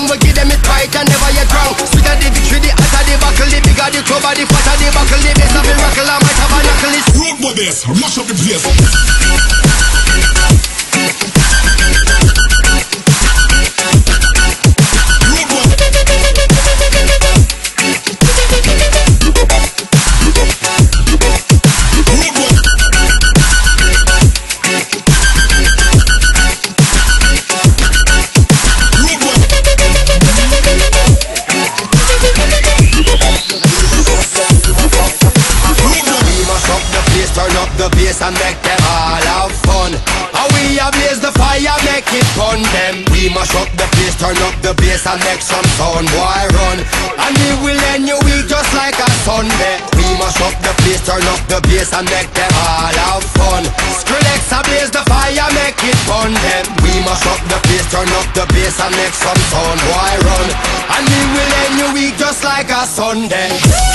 wrong. We give them it right and never yet wrong. Sweeter the victory, the hotter the buckle. The bigger the cover, the fatter the buckle. The best of the rockle, I might have a knuckle. It's road with this, mash up the place. Turn up the bass and make them all have fun. And we ablaze the fire, make it fun them. We mash up the place, turn up the bass and make some sound, boy run. And we will end your week just like a Sunday. We mash up the place, turn up the bass and make them all have fun. Skrillex ablaze the fire, make it fun them. We mash up the place, turn up the bass and make some sound, boy run. And we will end your week just like a Sunday.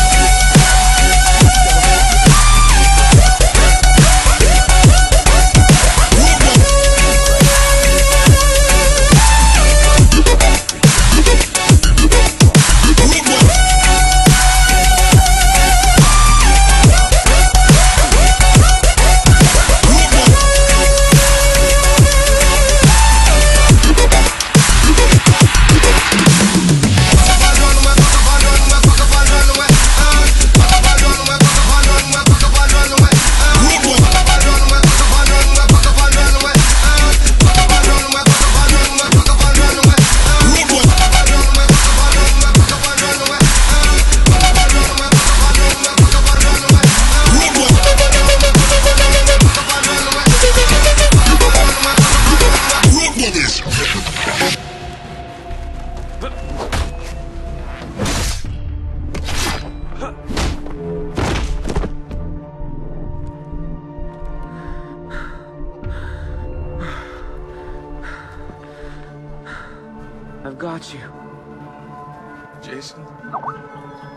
I've got you. Jason?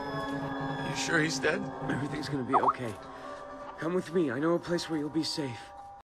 You sure he's dead? Everything's gonna be okay. Come with me. I know a place where you'll be safe.